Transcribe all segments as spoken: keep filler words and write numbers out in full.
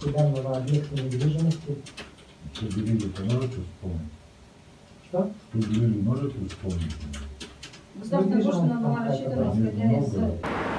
данного объекта недвижимости. Поделили-то можете вспомнить? Что? Поделили можете вспомнить? Государственная пошлина была рассчитана исходя из...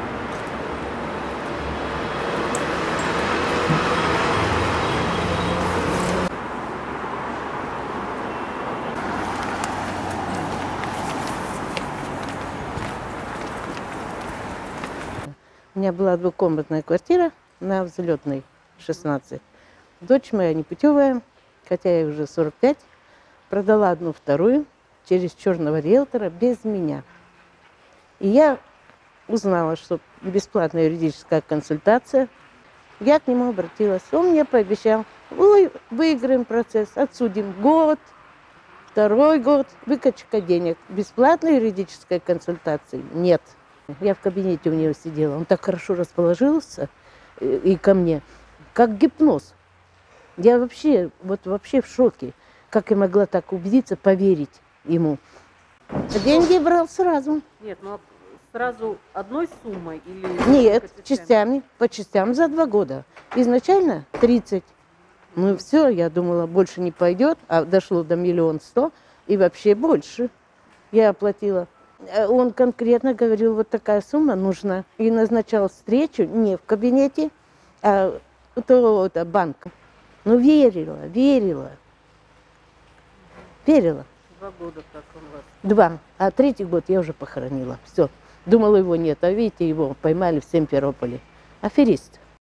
У меня была двухкомнатная квартира на Взлетной, шестнадцать. Дочь моя непутевая, хотя ей уже сорок пять, продала одну вторую через черного риэлтора без меня. И я узнала, что бесплатная юридическая консультация. Я к нему обратилась. Он мне пообещал, ой, выиграем процесс, отсудим год, второй год, выкачка денег. Бесплатной юридической консультации нет. Я в кабинете у него сидела, он так хорошо расположился и ко мне, как гипноз. Я вообще, вот вообще в шоке, как я могла так убедиться, поверить ему. Деньги брал сразу. Нет, ну сразу одной суммой или... Нет, частями, по частям за два года. Изначально тридцать. Ну все, я думала, больше не пойдет, а дошло до миллион сто и вообще больше. Я оплатила. Он конкретно говорил, вот такая сумма нужна. И назначал встречу не в кабинете, а у того-то банка. Ну, верила, верила. Верила. Два года так он вас... Два. А третий год я уже похоронила. Все. Думала, его нет. А видите, его поймали в Симферополе. Аферист.